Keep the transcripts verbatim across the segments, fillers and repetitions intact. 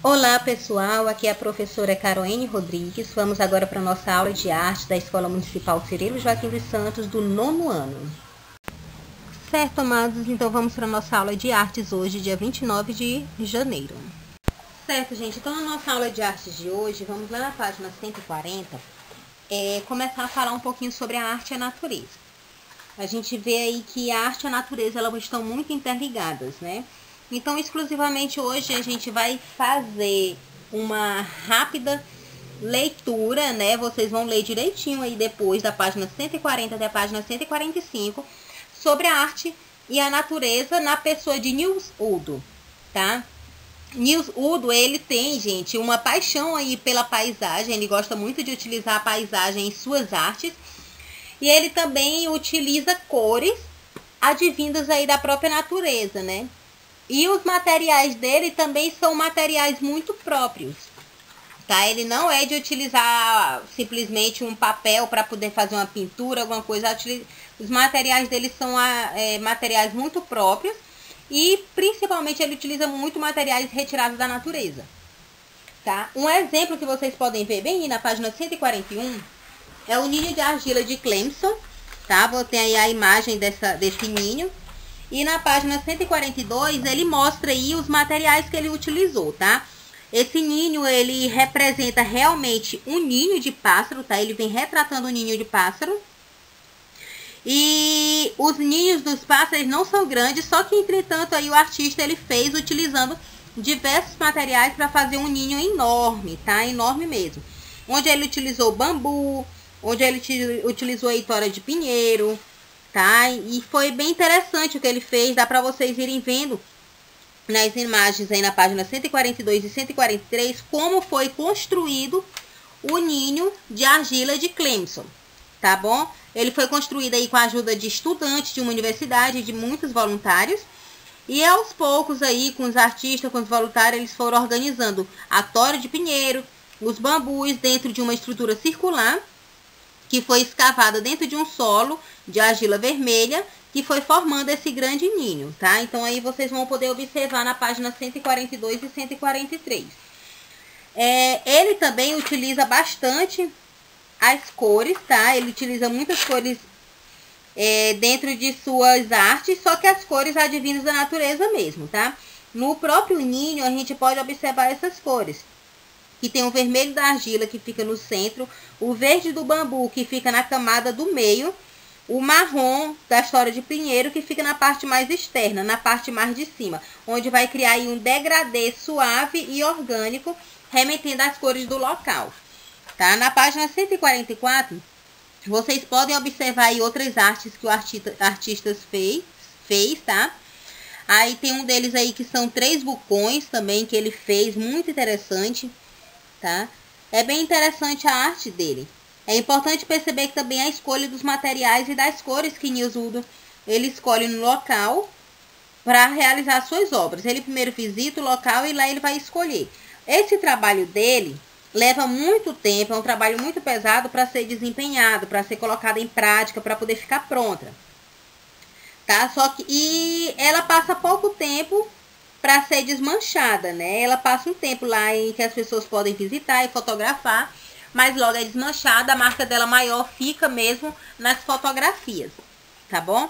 Olá pessoal, aqui é a professora Caroline Rodrigues. Vamos agora para a nossa aula de arte da Escola Municipal Cirilo Joaquim dos Santos, do nono ano. Certo, amados, então vamos para a nossa aula de artes hoje, dia vinte e nove de janeiro. Certo, gente, então na nossa aula de artes de hoje, vamos lá na página cento e quarenta, é, começar a falar um pouquinho sobre a arte e a natureza. A gente vê aí que a arte e a natureza elas estão muito interligadas, né? Então, exclusivamente hoje a gente vai fazer uma rápida leitura, né? Vocês vão ler direitinho aí depois da página cento e quarenta até a página cento e quarenta e cinco sobre a arte e a natureza na pessoa de Nils Udo, tá? Nils Udo, ele tem, gente, uma paixão aí pela paisagem, ele gosta muito de utilizar a paisagem em suas artes e ele também utiliza cores advindas aí da própria natureza, né? E os materiais dele também são materiais muito próprios, tá? Ele não é de utilizar simplesmente um papel para poder fazer uma pintura, alguma coisa. Os materiais dele são é, materiais muito próprios e principalmente ele utiliza muito materiais retirados da natureza, tá? Um exemplo que vocês podem ver bem aí na página cento e quarenta e um é o ninho de argila de Clemson, tá? Botei aí a imagem dessa, desse ninho. E na página cento e quarenta e dois, ele mostra aí os materiais que ele utilizou, tá? Esse ninho, ele representa realmente um ninho de pássaro, tá? Ele vem retratando um ninho de pássaro. E os ninhos dos pássaros não são grandes, só que, entretanto, aí o artista, ele fez utilizando diversos materiais para fazer um ninho enorme, tá? Enorme mesmo. Onde ele utilizou bambu, onde ele utilizou a tora de pinheiro, tá? E foi bem interessante o que ele fez, dá para vocês irem vendo nas imagens aí na página cento e quarenta e dois e cento e quarenta e três como foi construído o ninho de argila de Clemson, tá bom? Ele foi construído aí com a ajuda de estudantes de uma universidade, de muitos voluntários, e aos poucos aí com os artistas, com os voluntários, eles foram organizando a tora de pinheiro, os bambus dentro de uma estrutura circular, que foi escavada dentro de um solo de argila vermelha, que foi formando esse grande ninho, tá? Então, aí vocês vão poder observar na página cento e quarenta e dois e cento e quarenta e três. É, ele também utiliza bastante as cores, tá? Ele utiliza muitas cores é, dentro de suas artes, só que as cores advindas da natureza mesmo, tá? No próprio ninho, a gente pode observar essas cores, que tem o vermelho da argila, que fica no centro, o verde do bambu, que fica na camada do meio, o marrom da tora de pinheiro, que fica na parte mais externa, na parte mais de cima, onde vai criar aí um degradê suave e orgânico, remetendo às cores do local, tá? Na página cento e quarenta e quatro, vocês podem observar aí outras artes que o artista, artista fez, fez, tá? Aí tem um deles aí que são três vulcões também, que ele fez, muito interessante, tá? É bem interessante a arte dele. É importante perceber que também a escolha dos materiais e das cores que Nils Udo ele escolhe no local para realizar suas obras. Ele primeiro visita o local e lá ele vai escolher. Esse trabalho dele leva muito tempo, é um trabalho muito pesado para ser desempenhado, para ser colocado em prática, para poder ficar pronta, tá? Só que e ela passa pouco tempo para ser desmanchada, né? Ela passa um tempo lá em que as pessoas podem visitar e fotografar, mas logo é desmanchada, a marca dela maior fica mesmo nas fotografias, tá bom?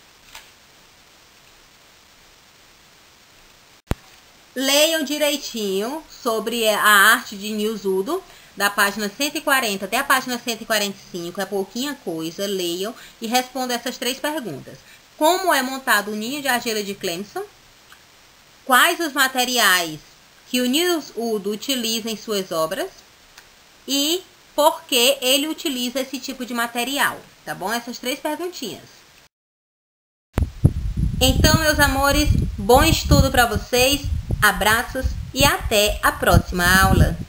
Leiam direitinho sobre a arte de Nils Udo, da página cento e quarenta até a página cento e quarenta e cinco, é pouquinha coisa, leiam e respondam essas três perguntas. Como é montado o ninho de argila de Clemson? Quais os materiais que o Nils Udo utiliza em suas obras? E por que ele utiliza esse tipo de material? Tá bom? Essas três perguntinhas. Então, meus amores, bom estudo para vocês, abraços e até a próxima aula.